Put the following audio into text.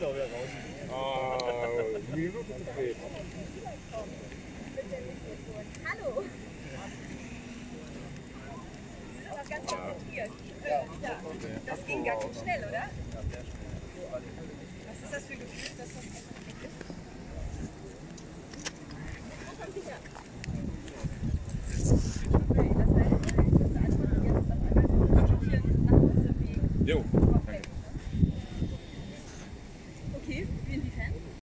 da wieder raus. Minute zu spät. Hallo. Sie sind auch ganz konzentriert. Ja. Das ging ganz schön schnell, oder? Was ist das für ein Gefühl, dass das